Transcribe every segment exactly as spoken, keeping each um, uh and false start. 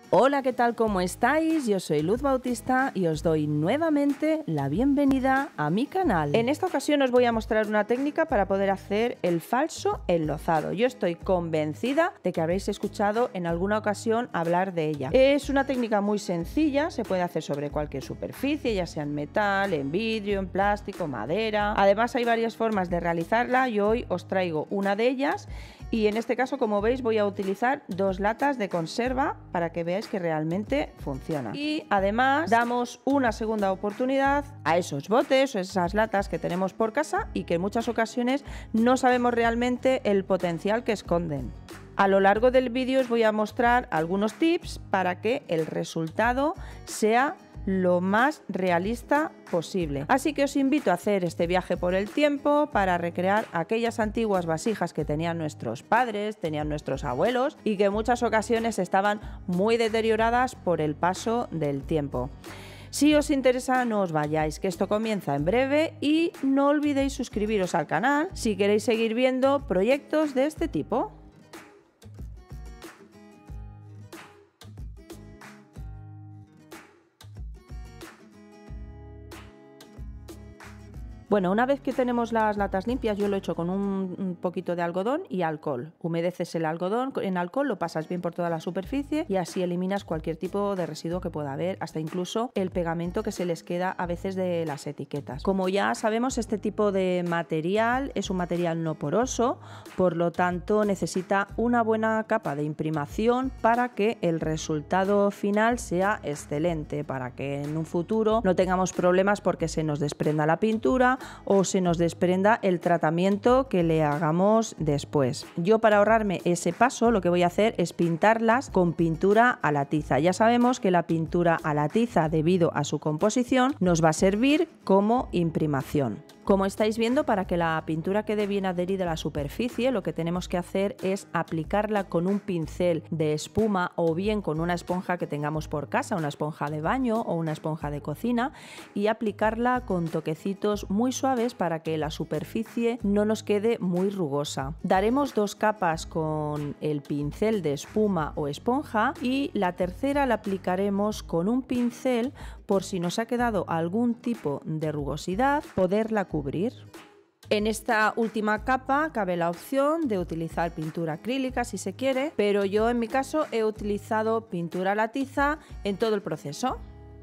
Hola, ¿qué tal? ¿Cómo estáis? Yo soy Luz Bautista y os doy nuevamente la bienvenida a mi canal. En esta ocasión os voy a mostrar una técnica para poder hacer el falso enlozado. Yo estoy convencida de que habréis escuchado en alguna ocasión hablar de ella. Es una técnica muy sencilla, se puede hacer sobre cualquier superficie, ya sea en metal, en vidrio, en plástico, madera. Además hay varias formas de realizarla y hoy os traigo una de ellas. Y en este caso, como veis, voy a utilizar dos latas de conserva para que veáis que realmente funciona. Y además damos una segunda oportunidad a esos botes o esas latas que tenemos por casa y que en muchas ocasiones no sabemos realmente el potencial que esconden. A lo largo del vídeo os voy a mostrar algunos tips para que el resultado sea lo más realista posible. Así que os invito a hacer este viaje por el tiempo para recrear aquellas antiguas vasijas que tenían nuestros padres, tenían nuestros abuelos y que en muchas ocasiones estaban muy deterioradas por el paso del tiempo. Si os interesa, no os vayáis, que esto comienza en breve y no olvidéis suscribiros al canal si queréis seguir viendo proyectos de este tipo. Bueno, una vez que tenemos las latas limpias, yo lo he hecho con un, un poquito de algodón y alcohol. Humedeces el algodón en alcohol, lo pasas bien por toda la superficie y así eliminas cualquier tipo de residuo que pueda haber, hasta incluso el pegamento que se les queda a veces de las etiquetas. Como ya sabemos, este tipo de material es un material no poroso, por lo tanto necesita una buena capa de imprimación para que el resultado final sea excelente, para que en un futuro no tengamos problemas porque se nos desprenda la pintura o se nos desprenda el tratamiento que le hagamos después. Yo, para ahorrarme ese paso, lo que voy a hacer es pintarlas con pintura a la tiza. Ya sabemos que la pintura a la tiza, debido a su composición, nos va a servir como imprimación. Como estáis viendo, para que la pintura quede bien adherida a la superficie, lo que tenemos que hacer es aplicarla con un pincel de espuma o bien con una esponja que tengamos por casa, una esponja de baño o una esponja de cocina, y aplicarla con toquecitos muy suaves para que la superficie no nos quede muy rugosa. Daremos dos capas con el pincel de espuma o esponja y la tercera la aplicaremos con un pincel por si nos ha quedado algún tipo de rugosidad, poderla cubrir. En esta última capa cabe la opción de utilizar pintura acrílica si se quiere, pero yo en mi caso he utilizado pintura a la tiza en todo el proceso.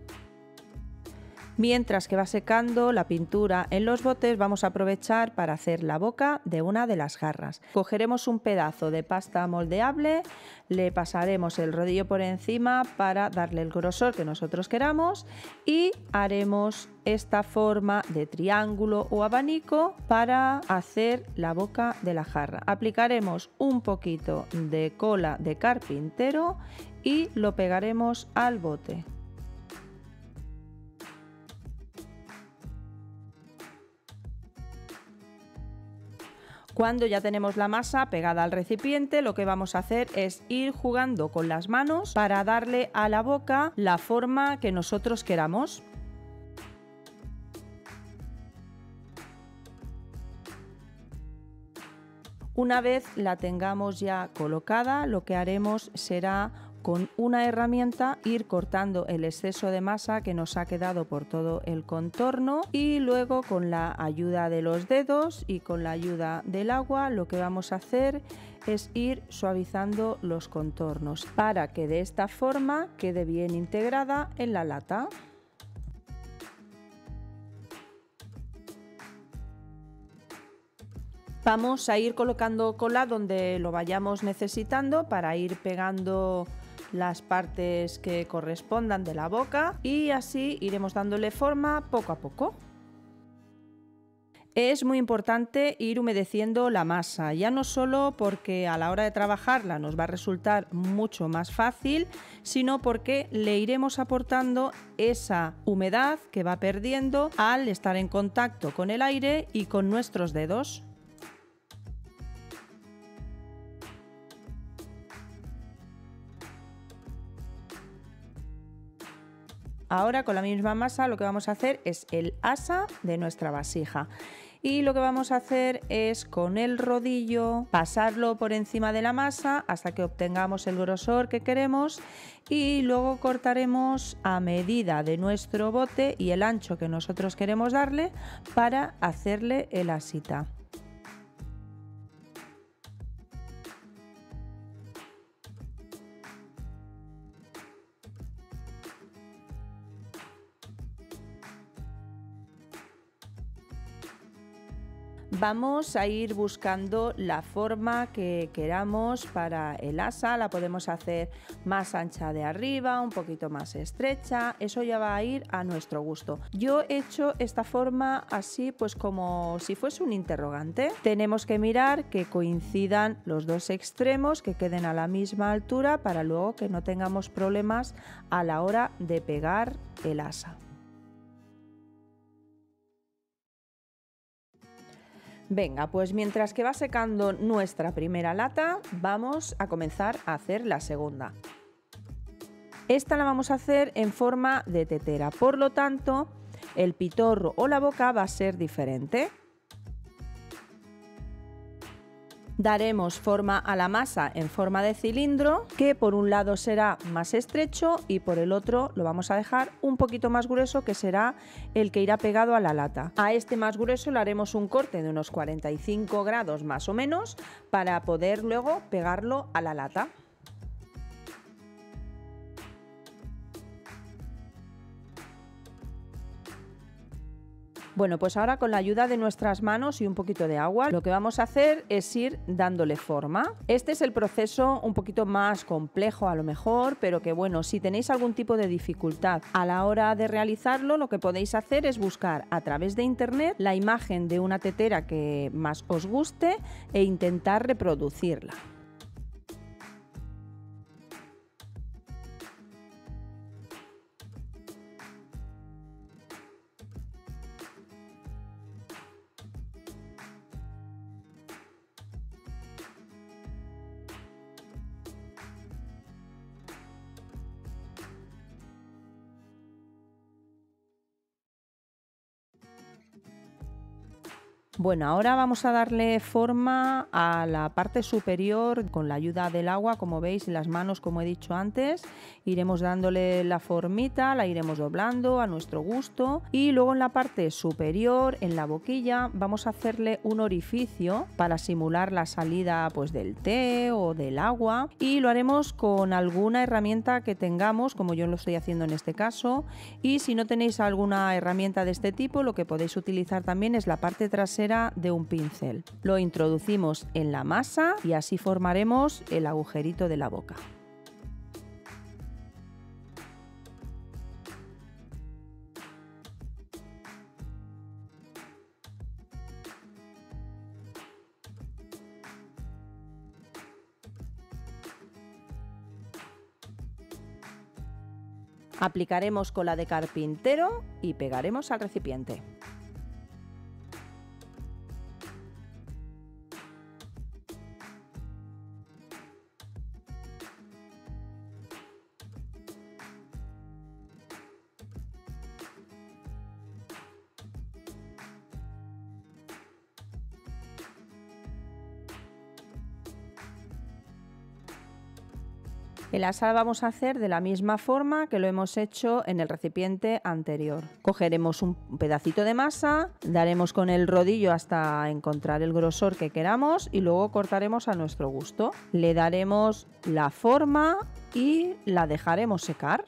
Mientras que va secando la pintura en los botes, vamos a aprovechar para hacer la boca de una de las jarras. Cogeremos un pedazo de pasta moldeable, le pasaremos el rodillo por encima para darle el grosor que nosotros queramos y haremos esta forma de triángulo o abanico para hacer la boca de la jarra. Aplicaremos un poquito de cola de carpintero y lo pegaremos al bote. Cuando ya tenemos la masa pegada al recipiente, lo que vamos a hacer es ir jugando con las manos para darle a la boca la forma que nosotros queramos. Una vez la tengamos ya colocada, lo que haremos será con una herramienta ir cortando el exceso de masa que nos ha quedado por todo el contorno y luego, con la ayuda de los dedos y con la ayuda del agua, lo que vamos a hacer es ir suavizando los contornos para que de esta forma quede bien integrada en la lata. Vamos a ir colocando cola donde lo vayamos necesitando para ir pegando las partes que correspondan de la boca y así iremos dándole forma poco a poco. Es muy importante ir humedeciendo la masa, ya no solo porque a la hora de trabajarla nos va a resultar mucho más fácil, sino porque le iremos aportando esa humedad que va perdiendo al estar en contacto con el aire y con nuestros dedos. Ahora, con la misma masa, lo que vamos a hacer es el asa de nuestra vasija. Y lo que vamos a hacer es con el rodillo pasarlo por encima de la masa hasta que obtengamos el grosor que queremos y luego cortaremos a medida de nuestro bote y el ancho que nosotros queremos darle para hacerle el asita. Vamos a ir buscando la forma que queramos para el asa. La podemos hacer más ancha de arriba, un poquito más estrecha. Eso ya va a ir a nuestro gusto. Yo he hecho esta forma así, pues como si fuese un interrogante. Tenemos que mirar que coincidan los dos extremos, que queden a la misma altura para luego que no tengamos problemas a la hora de pegar el asa. Venga, pues mientras que va secando nuestra primera lata, vamos a comenzar a hacer la segunda. Esta la vamos a hacer en forma de tetera, por lo tanto, el pitorro o la boca va a ser diferente. Daremos forma a la masa en forma de cilindro, que por un lado será más estrecho y por el otro lo vamos a dejar un poquito más grueso, que será el que irá pegado a la lata. A este más grueso le haremos un corte de unos cuarenta y cinco grados más o menos para poder luego pegarlo a la lata. Bueno, pues ahora con la ayuda de nuestras manos y un poquito de agua, lo que vamos a hacer es ir dándole forma. Este es el proceso un poquito más complejo a lo mejor, pero que bueno, si tenéis algún tipo de dificultad a la hora de realizarlo, lo que podéis hacer es buscar a través de internet la imagen de una tetera que más os guste e intentar reproducirla. Bueno, ahora vamos a darle forma a la parte superior con la ayuda del agua, como veis, y las manos, como he dicho antes. Iremos dándole la formita, la iremos doblando a nuestro gusto y luego en la parte superior, en la boquilla, vamos a hacerle un orificio para simular la salida pues del té o del agua y lo haremos con alguna herramienta que tengamos, como yo lo estoy haciendo en este caso, y si no tenéis alguna herramienta de este tipo, lo que podéis utilizar también es la parte trasera de un pincel. Lo introducimos en la masa y así formaremos el agujerito de la boca. Aplicaremos cola de carpintero y pegaremos al recipiente. El asa vamos a hacer de la misma forma que lo hemos hecho en el recipiente anterior. Cogeremos un pedacito de masa, daremos con el rodillo hasta encontrar el grosor que queramos y luego cortaremos a nuestro gusto. Le daremos la forma y la dejaremos secar.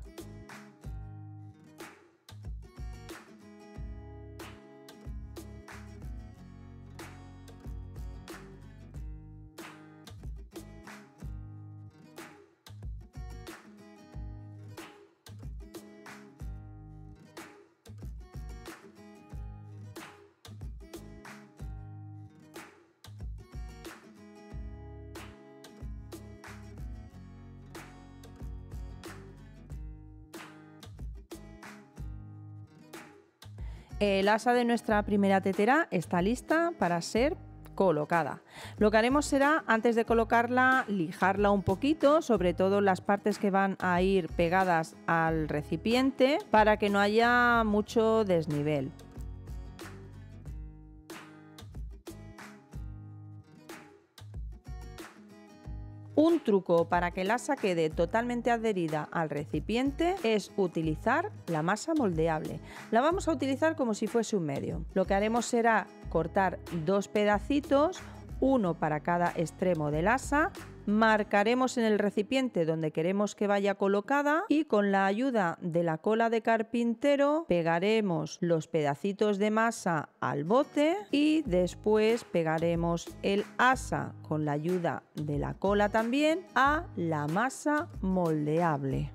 El asa de nuestra primera tetera está lista para ser colocada. Lo que haremos será, antes de colocarla, lijarla un poquito, sobre todo las partes que van a ir pegadas al recipiente, para que no haya mucho desnivel. Un truco para que el asa quede totalmente adherida al recipiente es utilizar la masa moldeable. La vamos a utilizar como si fuese un medio. Lo que haremos será cortar dos pedacitos, uno para cada extremo del asa. Marcaremos en el recipiente donde queremos que vaya colocada y con la ayuda de la cola de carpintero pegaremos los pedacitos de masa al bote y después pegaremos el asa con la ayuda de la cola también a la masa moldeable.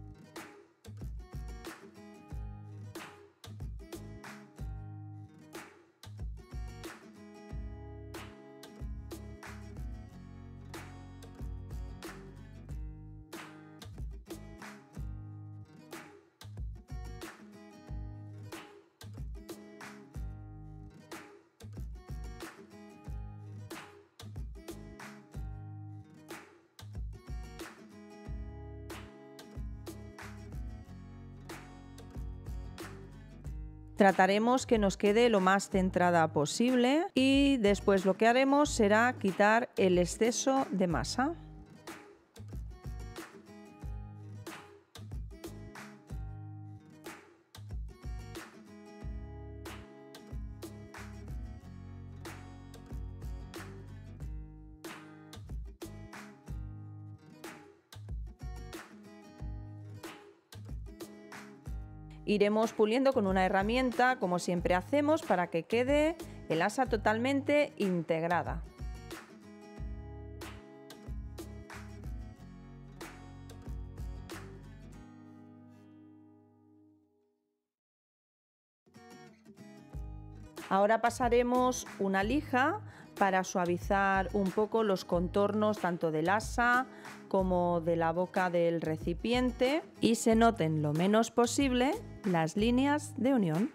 Trataremos que nos quede lo más centrada posible y después lo que haremos será quitar el exceso de masa. Iremos puliendo con una herramienta, como siempre hacemos, para que quede el asa totalmente integrada. Ahora pasaremos una lija para suavizar un poco los contornos tanto del asa como de la boca del recipiente y se noten lo menos posible las líneas de unión.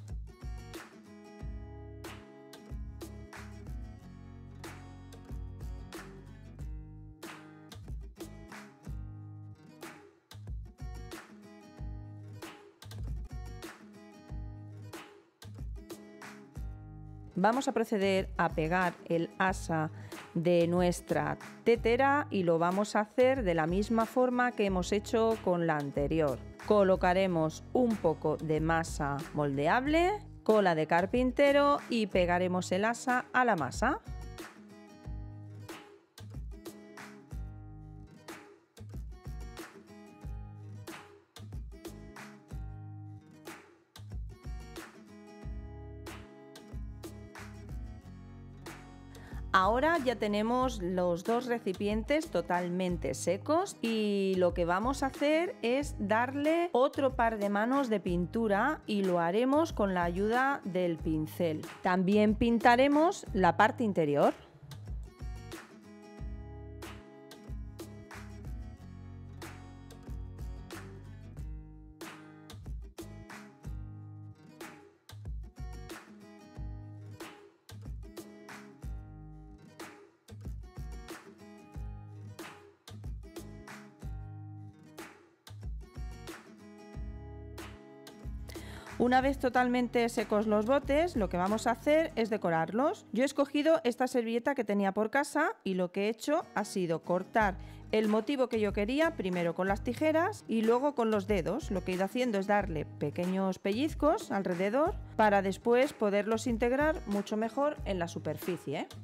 Vamos a proceder a pegar el asa de nuestra tetera y lo vamos a hacer de la misma forma que hemos hecho con la anterior. Colocaremos un poco de masa moldeable, cola de carpintero y pegaremos el asa a la masa. Ahora ya tenemos los dos recipientes totalmente secos y lo que vamos a hacer es darle otro par de manos de pintura y lo haremos con la ayuda del pincel. También pintaremos la parte interior. Una vez totalmente secos los botes, lo que vamos a hacer es decorarlos. Yo he escogido esta servilleta que tenía por casa y lo que he hecho ha sido cortar el motivo que yo quería, primero con las tijeras y luego con los dedos. Lo que he ido haciendo es darle pequeños pellizcos alrededor para después poderlos integrar mucho mejor en la superficie, ¿eh?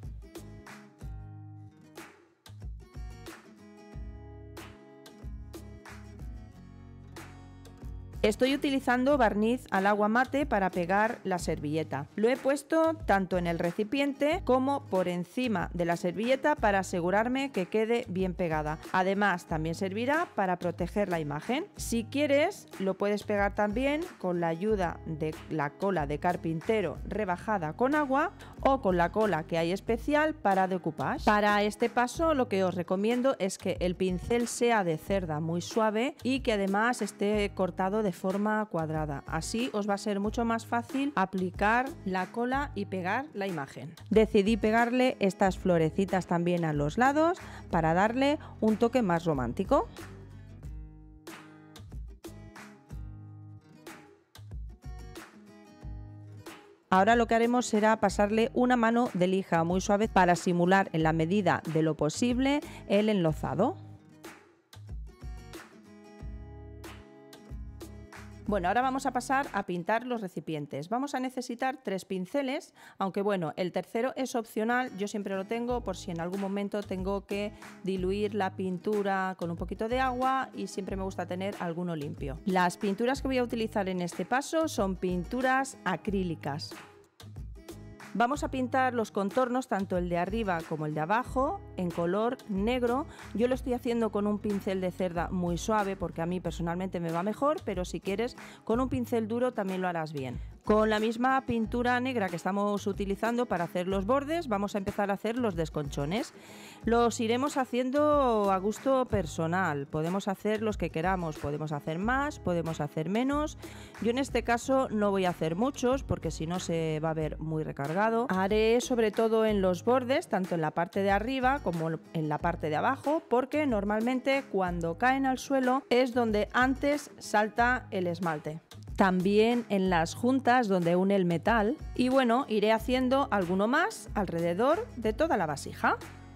Estoy utilizando barniz al agua mate para pegar la servilleta. Lo he puesto tanto en el recipiente como por encima de la servilleta para asegurarme que quede bien pegada. Además, también servirá para proteger la imagen. Si quieres, lo puedes pegar también con la ayuda de la cola de carpintero rebajada con agua o con la cola que hay especial para decoupage. Para este paso, lo que os recomiendo es que el pincel sea de cerda muy suave y que además esté cortado de de forma cuadrada. Así os va a ser mucho más fácil aplicar la cola y pegar la imagen. Decidí pegarle estas florecitas también a los lados para darle un toque más romántico. Ahora lo que haremos será pasarle una mano de lija muy suave para simular en la medida de lo posible el enlozado. Bueno, ahora vamos a pasar a pintar los recipientes. Vamos a necesitar tres pinceles, aunque bueno, el tercero es opcional, yo siempre lo tengo por si en algún momento tengo que diluir la pintura con un poquito de agua y siempre me gusta tener alguno limpio. Las pinturas que voy a utilizar en este paso son pinturas acrílicas. Vamos a pintar los contornos, tanto el de arriba como el de abajo, en color negro. Yo lo estoy haciendo con un pincel de cerda muy suave porque a mí personalmente me va mejor, pero si quieres con un pincel duro también lo harás bien. Con la misma pintura negra que estamos utilizando para hacer los bordes, vamos a empezar a hacer los desconchones. Los iremos haciendo a gusto personal, podemos hacer los que queramos, podemos hacer más, podemos hacer menos. Yo en este caso no voy a hacer muchos porque si no se va a ver muy recargado. Haré sobre todo en los bordes, tanto en la parte de arriba como en la parte de abajo, porque normalmente cuando caen al suelo es donde antes salta el esmalte. También en las juntas donde une el metal, y bueno, iré haciendo alguno más alrededor de toda la vasija.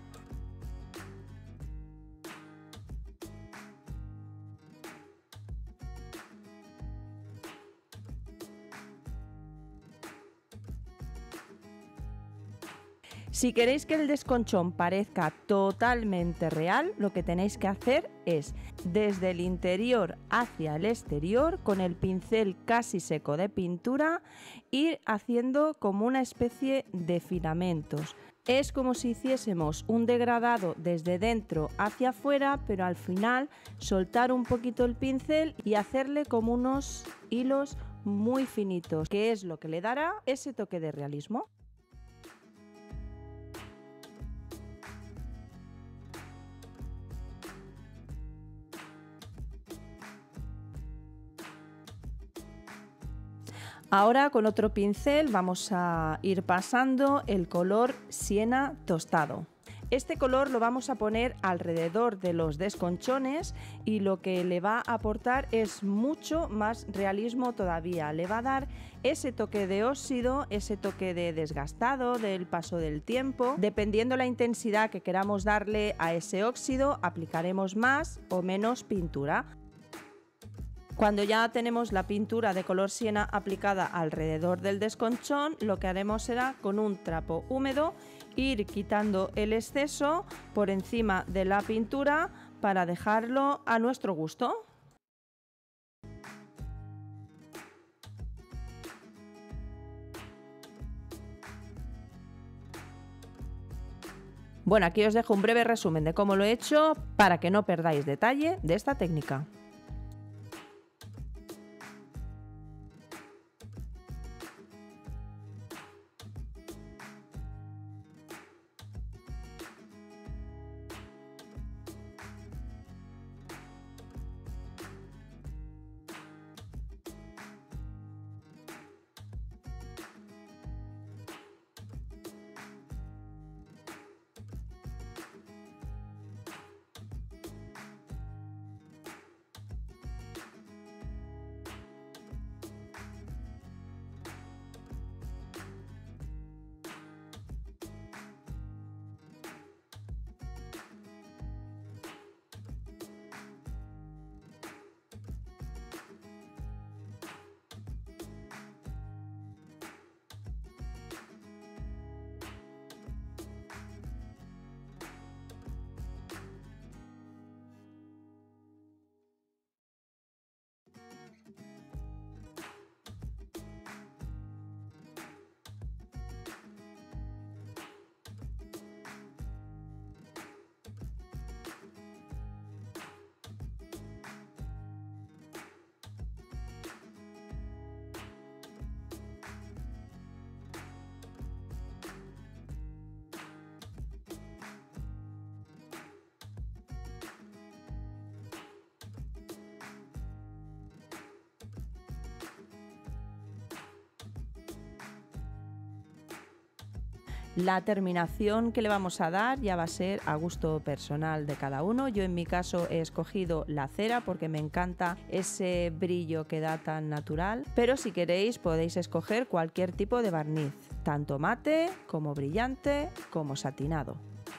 Si queréis que el desconchón parezca totalmente real, lo que tenéis que hacer es, desde el interior hacia el exterior, con el pincel casi seco de pintura, ir haciendo como una especie de filamentos. Es como si hiciésemos un degradado desde dentro hacia afuera, pero al final soltar un poquito el pincel y hacerle como unos hilos muy finitos, que es lo que le dará ese toque de realismo. Ahora con otro pincel vamos a ir pasando el color siena tostado. Este color lo vamos a poner alrededor de los desconchones y lo que le va a aportar es mucho más realismo todavía. Le va a dar ese toque de óxido, ese toque de desgastado del paso del tiempo. Dependiendo la intensidad que queramos darle a ese óxido, aplicaremos más o menos pintura. Cuando ya tenemos la pintura de color siena aplicada alrededor del desconchón, lo que haremos será con un trapo húmedo ir quitando el exceso por encima de la pintura para dejarlo a nuestro gusto. Bueno, aquí os dejo un breve resumen de cómo lo he hecho para que no perdáis detalle de esta técnica. La terminación que le vamos a dar ya va a ser a gusto personal de cada uno. Yo en mi caso he escogido la cera porque me encanta ese brillo que da tan natural, pero si queréis podéis escoger cualquier tipo de barniz, tanto mate como brillante como satinado.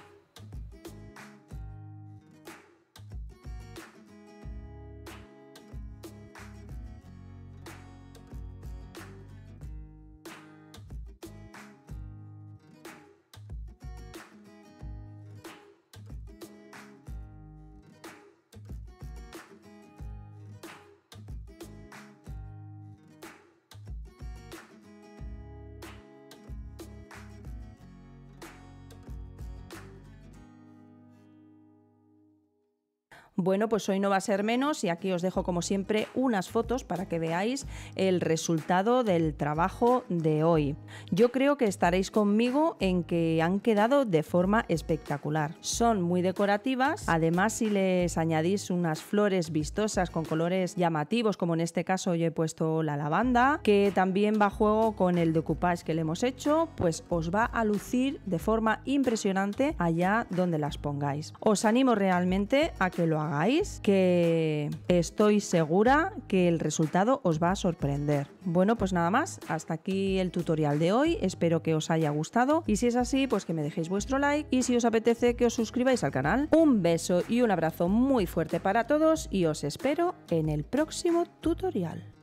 Bueno, pues hoy no va a ser menos y aquí os dejo como siempre unas fotos para que veáis el resultado del trabajo de hoy. Yo creo que estaréis conmigo en que han quedado de forma espectacular. Son muy decorativas, además si les añadís unas flores vistosas con colores llamativos, como en este caso yo he puesto la lavanda, que también va a juego con el decoupage que le hemos hecho, pues os va a lucir de forma impresionante allá donde las pongáis. Os animo realmente a que lo hagáis, que estoy segura que el resultado os va a sorprender. Bueno, pues nada más, hasta aquí el tutorial de hoy, espero que os haya gustado y si es así, pues que me dejéis vuestro like y si os apetece que os suscribáis al canal. Un beso y un abrazo muy fuerte para todos y os espero en el próximo tutorial.